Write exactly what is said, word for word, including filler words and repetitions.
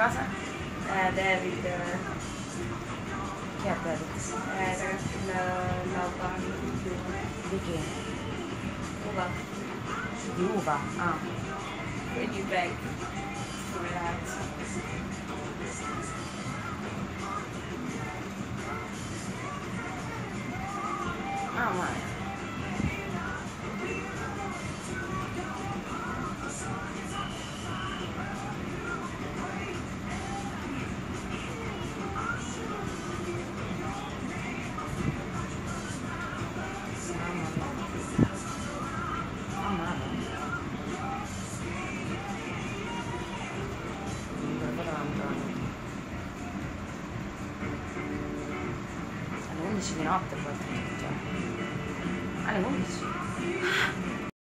casa? Eh, David. Chi è David? Eh, ragazzi, la, la banda di Di che? uva. Di uva? Ah. Quindi bank. Ragazzi. Ah, ma alle undici di notte poi, cioè alle undici.